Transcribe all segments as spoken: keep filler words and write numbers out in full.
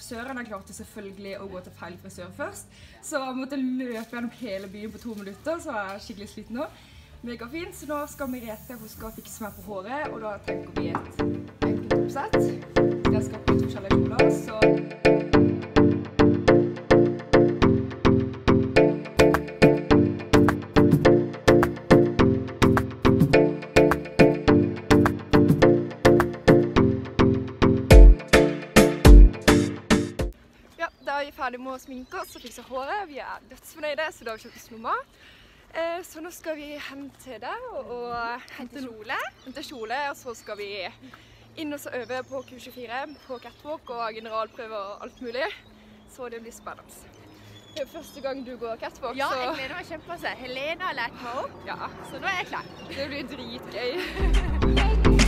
frisøren klarte selvfølgelig å gå til feil frisør først, så jeg måtte løpe gjennom hele byen på to minutter, så jeg er skikkelig sliten nå. Mega fint, så nå skal Merete, hun skal fikse meg på håret, og da tenker vi et enkelt oppsett. Jeg skal på litt forskjellige kjoler, så... Da er vi ferdig med å sminke oss og fikse håret. Vi er dødsfornøyde, så da har vi kjøpt oss noe mat. Eh, så nå skal vi hente det og, og hente kjole. Hente kjole, og så skal vi inn og så øve på Q tjuefire, på catwalk og generalprøve og alt mulig. Så det blir spennende. Det er første gang du går catwalk, ja, så... Ja, jeg gleder meg kjempemasse. Helene har lært meg opp, ja. Så nå er jeg klar. Det blir dritgøy.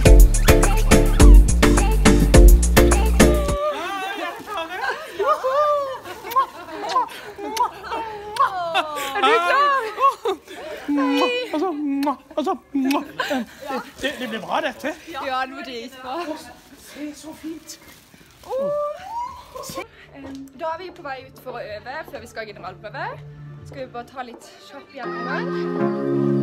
Er du klar? Altså, altså, det, det blir bra dette. Ja, det blir dritbra. Se så fint. Da er vi på vei ut for å øve før vi skal ha generalprøve. Skal vi bare ta litt kjapp gjennom her.